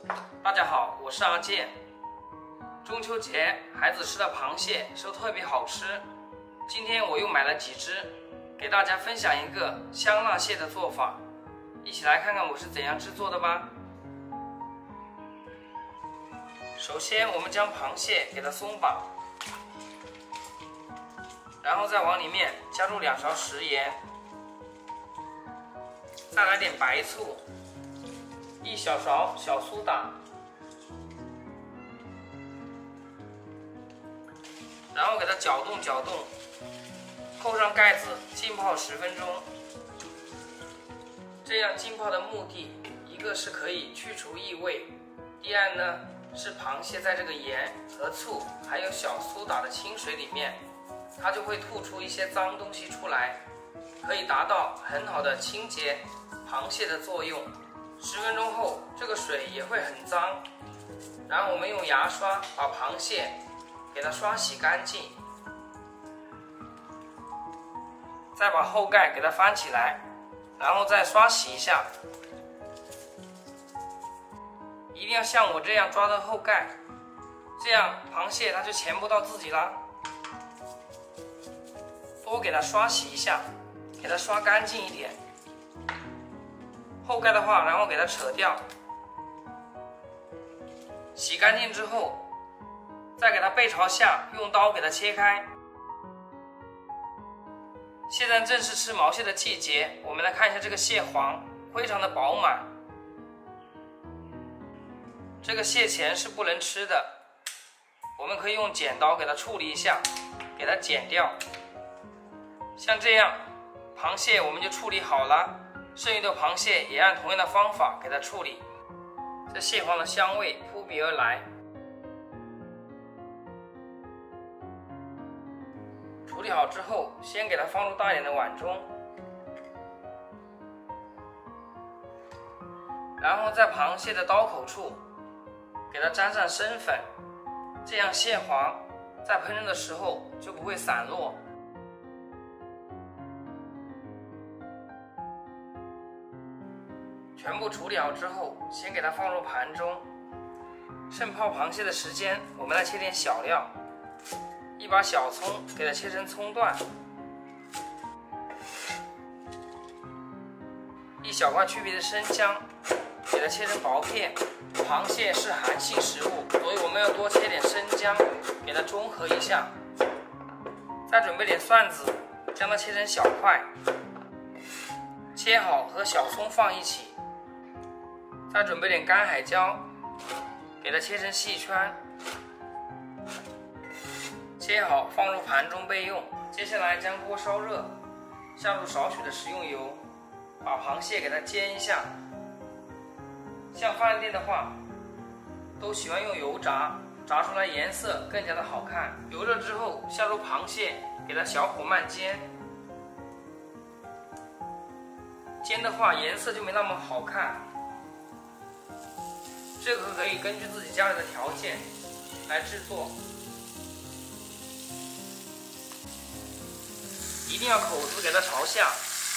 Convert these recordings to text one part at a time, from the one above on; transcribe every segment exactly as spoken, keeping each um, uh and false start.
大家好，我是阿健。中秋节孩子吃的螃蟹说特别好吃，今天我又买了几只，给大家分享一个香辣蟹的做法，一起来看看我是怎样制作的吧。首先我们将螃蟹给它松绑，然后再往里面加入两勺食盐，再来点白醋，一小勺小苏打，然后给它搅动搅动，扣上盖子浸泡十分钟。这样浸泡的目的，一个是可以去除异味，第二呢是螃蟹在这个盐和醋还有小苏打的清水里面，它就会吐出一些脏东西出来，可以达到很好的清洁螃蟹的作用。十分钟后，这个水也会很脏，然后我们用牙刷把螃蟹给它刷洗干净，再把后盖给它翻起来，然后再刷洗一下。一定要像我这样抓到后盖，这样螃蟹它就钳不到自己啦。多给它刷洗一下，给它刷干净一点。后盖的话，然后给它扯掉，洗干净之后，再给它背朝下，用刀给它切开。现在正是吃毛蟹的季节，我们来看一下这个蟹黄，非常的饱满。这个蟹钳是不能吃的，我们可以用剪刀给它处理一下，给它剪掉。像这样，螃蟹我们就处理好了。剩余的螃蟹也按同样的方法给它处理，这蟹黄的香味扑鼻而来。处理好之后，先给它放入大一点的碗中，然后在螃蟹的刀口处给它沾上生粉，这样蟹黄在烹饪的时候就不会散落。全部处理好之后，先给它放入盘中。剩泡螃蟹的时间，我们来切点小料。一把小葱，给它切成葱段；一小块去皮的生姜，给它切成薄片。螃蟹是寒性食物，所以我们要多切点生姜，给它中和一下。再准备点蒜子，将它切成小块，切好和小葱放一起。再准备点干海椒，给它切成细圈，切好放入盘中备用。接下来将锅烧热，下入少许的食用油，把螃蟹给它煎一下。像饭店的话，都喜欢用油炸，炸出来颜色更加的好看。油热之后，下入螃蟹，给它小火慢煎。煎的话，颜色就没那么好看。这个可以根据自己家里的条件来制作，一定要口子给它朝下。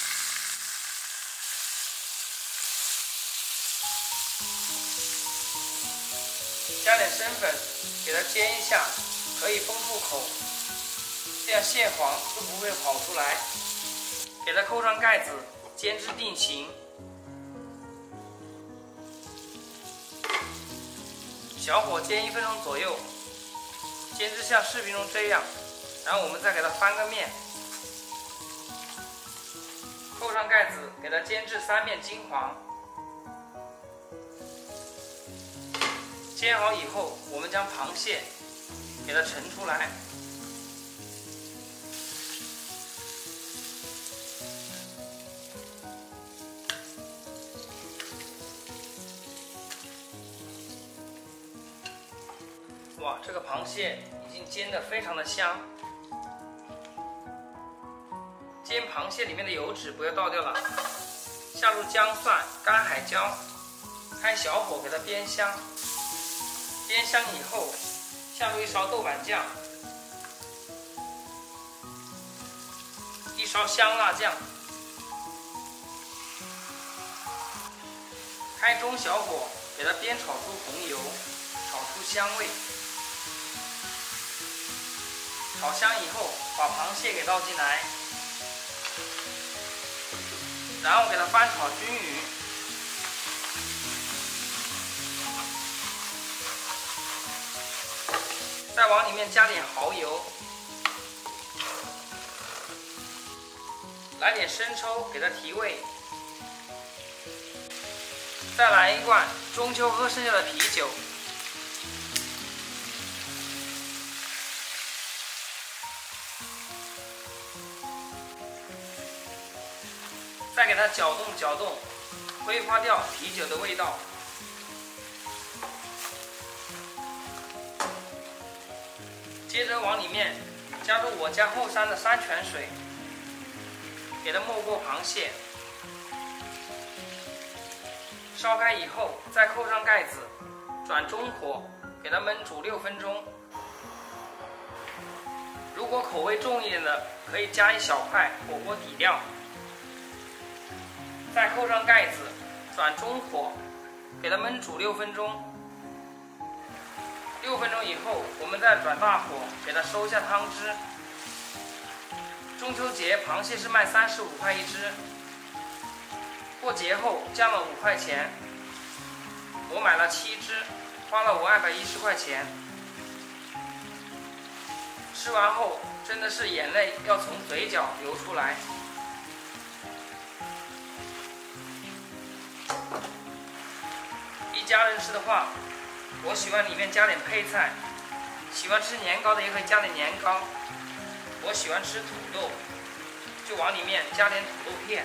加点生粉，给它煎一下，可以封住口，这样蟹黄就不会跑出来。给它扣上盖子，煎至定型。小火煎一分钟左右，煎至像视频中这样，然后我们再给它翻个面，扣上盖子，给它煎至三面金黄。煎好以后，我们将螃蟹给它盛出来。哇，这个螃蟹已经煎得非常的香。煎螃蟹里面的油脂不要倒掉了，下入姜蒜、干海椒，开小火给它煸香。煸香以后，下入一勺豆瓣酱，一勺香辣酱，开中小火给它煸炒出红油，炒出香味。炒香以后，把螃蟹给倒进来，然后给它翻炒均匀。再往里面加点蚝油，来点生抽给它提味，再来一罐中秋喝剩下的啤酒，再给它搅动搅动，挥发掉啤酒的味道。接着往里面加入我家后山的山泉水，给它没过螃蟹，烧开以后再扣上盖子，转中火，给它焖煮六分钟。如果口味重一点的，可以加一小块火锅底料，再扣上盖子，转中火，给它焖煮六分钟。六分钟以后，我们再转大火，给它收下汤汁。中秋节螃蟹是卖三十五块一只，过节后降了五块钱，我买了七只，花了我二百一十块钱。吃完后真的是眼泪要从嘴角流出来。一家人吃的话，我喜欢里面加点配菜，喜欢吃年糕的也可以加点年糕。我喜欢吃土豆，就往里面加点土豆片，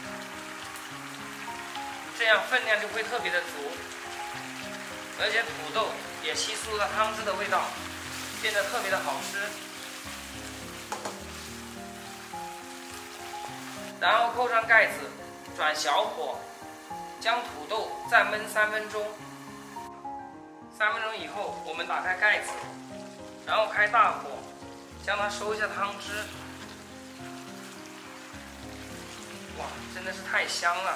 这样分量就会特别的足，而且土豆也吸收了汤汁的味道，变得特别的好吃。然后扣上盖子，转小火，将土豆再焖三分钟。三分钟以后，我们打开盖子，然后开大火，将它收下汤汁。哇，真的是太香了！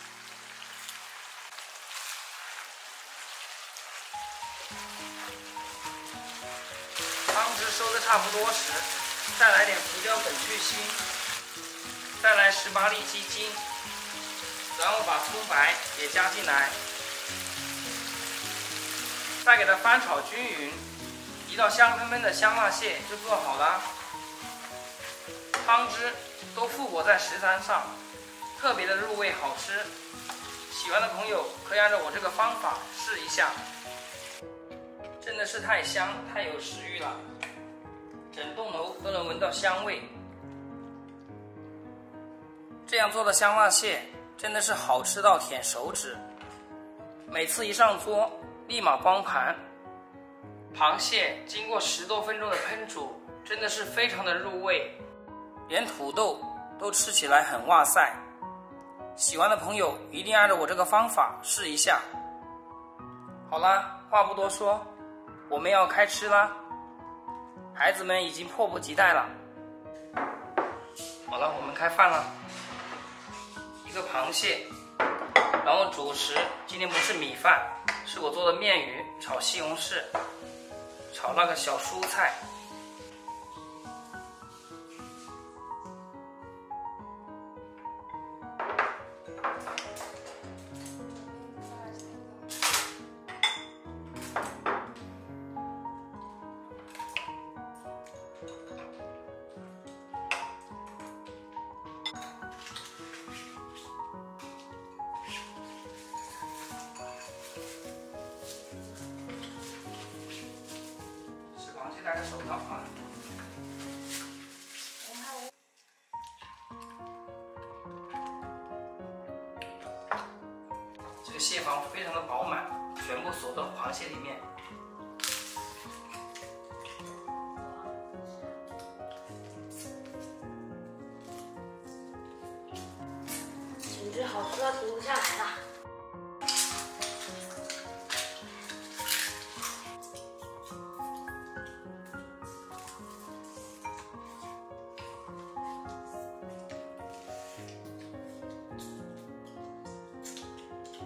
汤汁收的差不多时，再来点胡椒粉去腥，再来十八粒鸡精，然后把葱白也加进来。再给它翻炒均匀，一道香喷喷的香辣蟹就做好了。汤汁都覆裹在食材上，特别的入味好吃。喜欢的朋友可以按照我这个方法试一下，真的是太香太有食欲了，整栋楼都能闻到香味。这样做的香辣蟹真的是好吃到舔手指，每次一上桌立马光盘。螃蟹经过十多分钟的烹煮，真的是非常的入味，连土豆都吃起来很哇塞。喜欢的朋友一定按照我这个方法试一下。好啦，话不多说，我们要开吃啦，孩子们已经迫不及待了。好了，我们开饭了。一个螃蟹，然后主食今天不是米饭，是我做的面鱼炒西红柿，炒那个小蔬菜。戴着手套啊。这个蟹黄非常的饱满，全部锁到螃蟹里面。 简直好吃到停不下来了。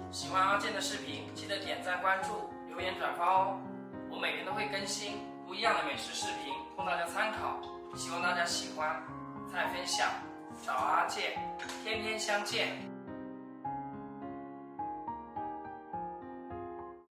喜欢阿健的视频，记得点赞、关注、留言、转发哦。我每天都会更新不一样的美食视频供大家参考，希望大家喜欢。再分享，找阿健，天天相见。